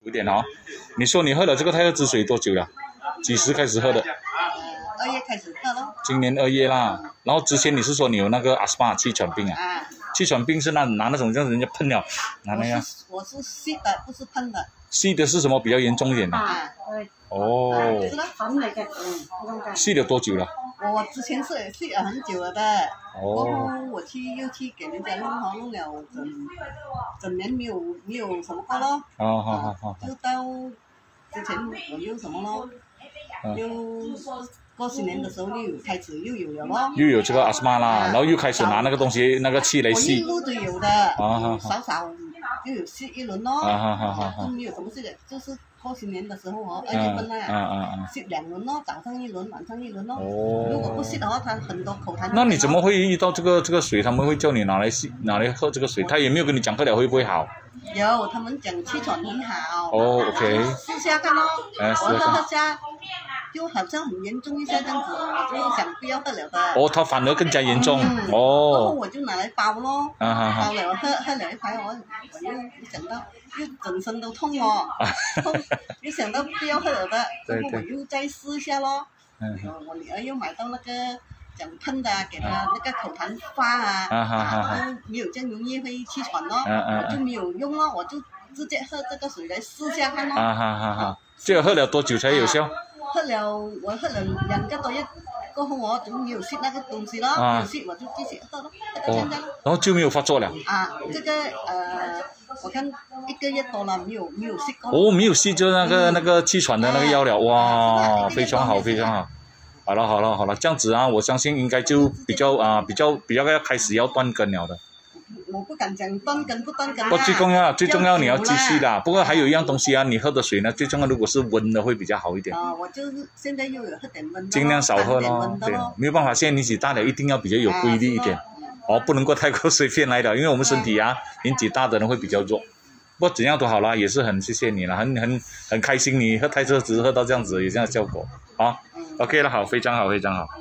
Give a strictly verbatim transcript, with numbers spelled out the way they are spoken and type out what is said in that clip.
有点哦。你说你喝了这个太和之水多久了？几时开始喝的？ 呃，二月开始喝咯。 今年二月啦。然后之前你是说你有那个阿斯巴气喘病啊？ 啊。 气喘病是那拿那种让人家喷了，拿那样。 我是我是吸的，不是喷的。 吸的是什么比较严重一点的？ 啊。 哦。 是粉嚟嘅，嗯。 吸了多久了？ 我之前是吸了很久了的。 哦。 然后我去又去给人家弄好弄了整整年没有没有什么过咯。 哦好好好。 就到之前我又什么咯，又过新年的时候又开始又有了咯。 又有这个阿斯玛啦，然后又开始拿那个东西那个气来吸。 我一路都有的。 啊少少又有吸一轮咯。 啊哈哈哈。 就没有什么事的，就是过新年的时候哦，二月份啦。 嗯嗯嗯。 吸两轮咯，早上一轮，晚上一轮咯。 哦。 如果不吸的话，它很多口痰。 那你怎么会遇到这个这个水？他们会叫你拿来吸，拿来喝这个水？他也没有跟你讲喝了会不会好？ 有，他们讲气喘很好。 哦 ，OK。 试下看咯。 哎，试下看。 我喝下，就好像很严重一下这样子，我就想不要喝了的。 哦，它反而更加严重。 嗯、 哦。 然后我就拿来包咯。 啊哈哈。 包了喝喝了一排，我我又想到又整身都痛哦，痛，又想到不要喝了的，然后我又再试一下咯。嗯。我女儿又买到那个讲喷的，给她那个口痰发啊， 啊哈哈哈。 没有这样容易会气喘咯。 嗯嗯。 我就没有用咯，我就直接喝这个水来试下看咯。 啊哈哈哈。这个喝了多久才有效？ 喝了，我喝了两个多月过后，我就没有吸那个东西了，没有吸我就继续喝咯，喝到现在咯。 然后就没有发作了。 啊，这个呃，我看一个月多了，没有没有吸过。 哦，没有吸就那个、嗯、那个气喘的那个药了，哇，非常好，非常好。好了好了好了，这样子啊，我相信应该就比较啊、呃、比较比较要开始要断根了的。 我不敢讲断根不断根啊。 不，最重要最重要你要继续的。不过还有一样东西啊，你喝的水呢，最重要如果是温的会比较好一点。 啊，我就是现在又有喝点温的。 尽量少喝咯，对，没有办法，现在年纪大了，一定要比较有规律一点，哦，不能够太过随便来的，因为我们身体啊，年纪大的人会比较弱。不过怎样都好啦，也是很谢谢你了，很很很开心你喝太热只喝到这样子有这样的效果，好 ，OK 了，好，非常好，非常好。